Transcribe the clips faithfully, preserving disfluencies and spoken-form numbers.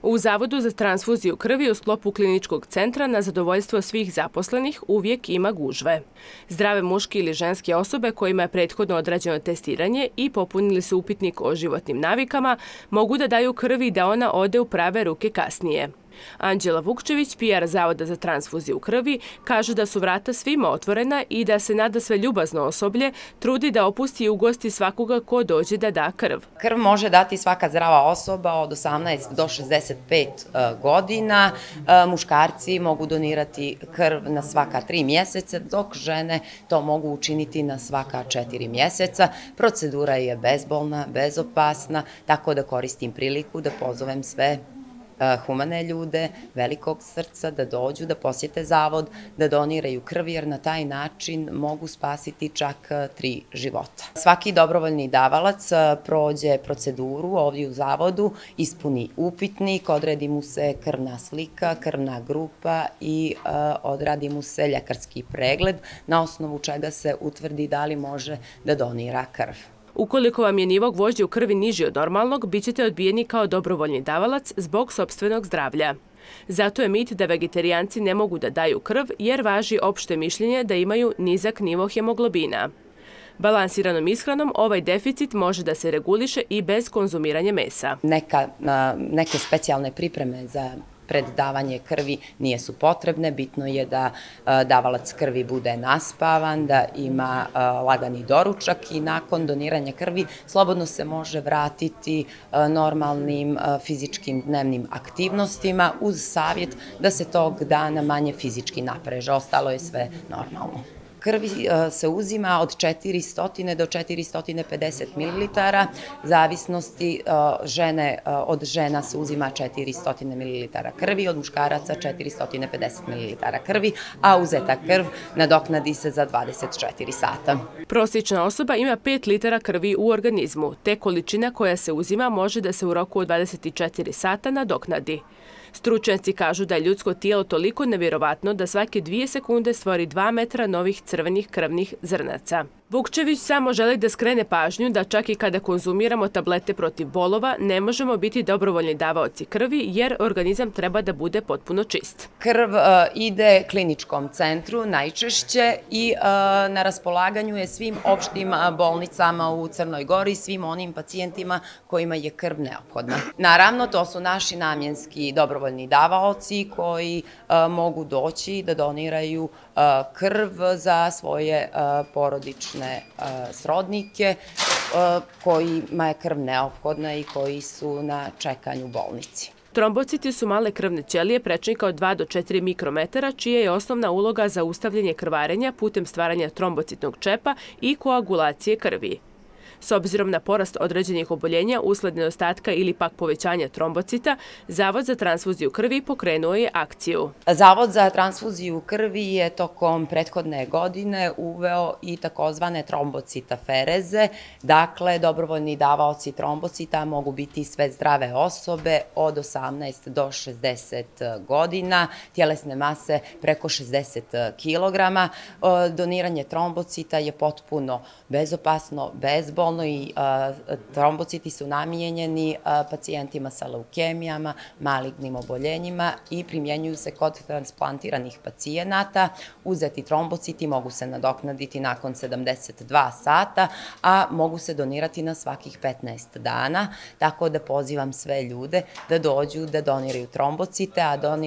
U Zavodu za transfuziju krvi u sklopu kliničkog centra na zadovoljstvo svih zaposlenih uvijek ima gužve. Zdrave muške ili ženske osobe kojima je prethodno odrađeno testiranje i popunili su upitnik o životnim navikama mogu da daju krvi i da ona ode u prave ruke kasnije. Anđela Vukčević, P R Zavoda za transfuziju krvi, kaže da su vrata svima otvorena i da se nada sve ljubazno osoblje trudi da opusti i ugosti svakoga ko dođe da da krv. Krv može dati svaka zdrava osoba od osamnaest do šezdeset pet godina. Muškarci mogu donirati krv na svaka tri mjeseca, dok žene to mogu učiniti na svaka četiri mjeseca. Procedura je bezbolna, bezopasna, tako da koristim priliku da pozovem sve humane ljude, velikog srca, da dođu, da posjete zavod, da doniraju krv, jer na taj način mogu spasiti čak tri života. Svaki dobrovoljni davalac prođe proceduru ovdje u zavodu, ispuni upitnik, odredi mu se krvna slika, krvna grupa i odradi mu se ljekarski pregled, na osnovu čega se utvrdi da li može da donira krv. Ukoliko vam je nivo gvožđa u krvi niži od normalnog, bit ćete odbijeni kao dobrovoljni davalac zbog sopstvenog zdravlja. Zato je mit da vegetarijanci ne mogu da daju krv, jer važi opšte mišljenje da imaju nizak nivo hemoglobina. Balansiranom ishranom ovaj deficit može da se reguliše i bez konzumiranja mesa. Neke specijalne pripreme za pred davanje krvi nije su potrebne. Bitno je da davalac krvi bude naspavan, da ima lagani doručak i nakon doniranja krvi slobodno se može vratiti normalnim fizičkim dnevnim aktivnostima uz savjet da se tog dana manje fizički napreže. Ostalo je sve normalno. Krvi se uzima od četiristo do četiristo pedeset mililitara, zavisnosti žene, od žena se uzima četiristo mililitara krvi, od muškaraca četiristo pedeset mililitara krvi, a uzeta krv nadoknadi se za dvadeset četiri sata. Prosječna osoba ima pet litara krvi u organizmu, te količina koja se uzima može da se u roku od dvadeset četiri sata nadoknadi. Stručnjaci kažu da je ljudsko tijelo toliko nevjerovatno da svake dvije sekunde stvori dva metra novih crvenih krvnih zrnaca. Vukčević samo želi da skrene pažnju da čak i kada konzumiramo tablete protiv bolova ne možemo biti dobrovoljni davaoci krvi jer organizam treba da bude potpuno čist. Krv ide kliničkom centru najčešće i na raspolaganju je svim opštim bolnicama u Crnoj Gori, svim onim pacijentima kojima je krv neophodna. Naravno, to su naši namjenski dobrovoljni davaoci koji mogu doći da doniraju krv za svoje porodične srodnike kojima je krv neophodna i koji su na čekanju u bolnici. Trombociti su male krvne ćelije prečnika od dva do četiri mikrometara, čija je osnovna uloga za ustavljanje krvarenja putem stvaranja trombocitnog čepa i koagulacije krvi. S obzirom na porast određenih oboljenja usled nedostatka ili pak povećanja trombocita, Zavod za transfuziju krvi pokrenuo je akciju. Zavod za transfuziju krvi je tokom prethodne godine uveo i takozvane trombocitafereze. Dakle, dobrovoljni davaoci trombocita mogu biti sve zdrave osobe od osamnaest do šezdeset godina, tjelesne mase preko šezdeset kilograma. Doniranje trombocita je potpuno bezopasno, bezbolno i trombociti su namijenjeni pacijentima sa leukemijama, malignim oboljenjima i primjenjuju se kod transplantiranih pacijenata. Uzeti trombociti mogu se nadoknaditi nakon sedamdeset dva sata, a mogu se donirati na svakih petnaest dana, tako da pozivam sve ljude da dođu da doniraju trombocite,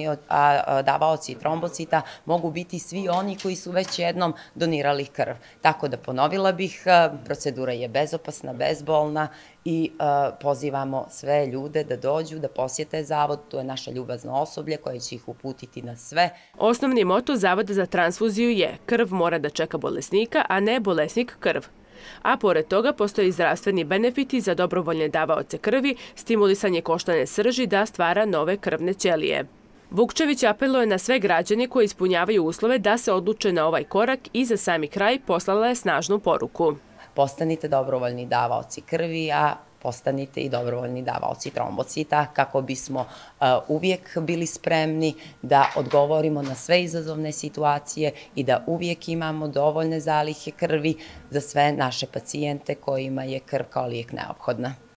a davaoci trombocita mogu biti svi oni koji su već jednom donirali krv. Tako da ponovila bih, procedura je bezopasna, bezopasna, bezbolna i pozivamo sve ljude da dođu, da posjete zavod. To je naše ljubazno osoblje koje će ih uputiti na sve. Osnovni moto Zavoda za transfuziju je krv mora da čeka bolesnika, a ne bolesnik krv. A pored toga postoji zdravstveni benefiti za dobrovoljne davaoce krvi, stimulisanje koštane srži da stvara nove krvne ćelije. Vukčević apeluje na sve građane koji ispunjavaju uslove da se odluče na ovaj korak i za sami kraj poslala je snažnu poruku. Postanite dobrovoljni davaoci krvi, a postanite i dobrovoljni davaoci trombocita kako bismo uvijek bili spremni da odgovorimo na sve izazovne situacije i da uvijek imamo dovoljne zalihe krvi za sve naše pacijente kojima je krv kao lijek neophodna.